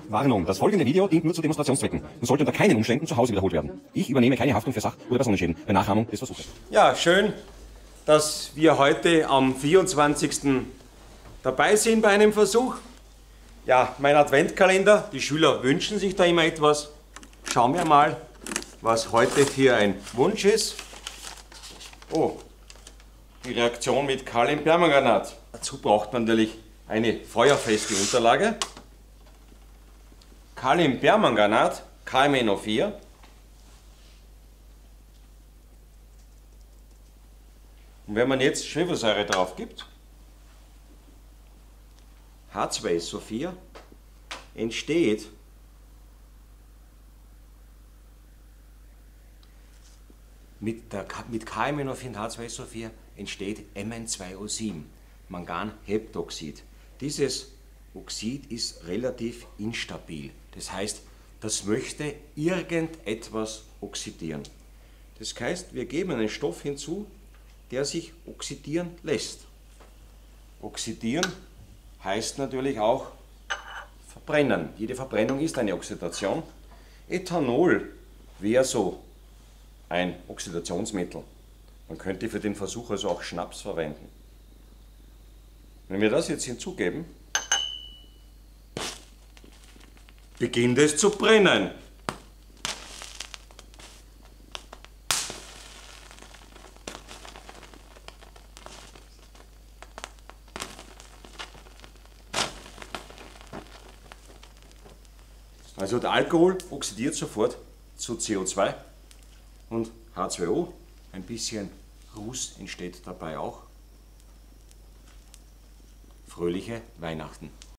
Warnung, das folgende Video dient nur zu Demonstrationszwecken und sollte unter keinen Umständen zu Hause wiederholt werden. Ich übernehme keine Haftung für Sach- oder Personenschäden bei Nachahmung des Versuches. Ja, schön, dass wir heute am 24. dabei sind bei einem Versuch. Ja, mein Adventkalender, die Schüler wünschen sich da immer etwas. Schauen wir mal, was heute für ein Wunsch ist. Oh, die Reaktion mit Kaliumpermanganat. Dazu braucht man natürlich eine feuerfeste Unterlage. Kaliumpermanganat, KMnO4. Und wenn man jetzt Schwefelsäure drauf gibt, H2SO4, entsteht mit KMnO4 und H2SO4 entsteht Mn2O7, Manganheptoxid. Dieses Oxid ist relativ instabil. Das heißt, das möchte irgendetwas oxidieren. Das heißt, wir geben einen Stoff hinzu, der sich oxidieren lässt. Oxidieren heißt natürlich auch verbrennen. Jede Verbrennung ist eine Oxidation. Ethanol wäre so ein Oxidationsmittel. Man könnte für den Versuch also auch Schnaps verwenden. Wenn wir das jetzt hinzugeben, beginnt es zu brennen. Also der Alkohol oxidiert sofort zu CO2 und H2O. Ein bisschen Ruß entsteht dabei auch. Fröhliche Weihnachten.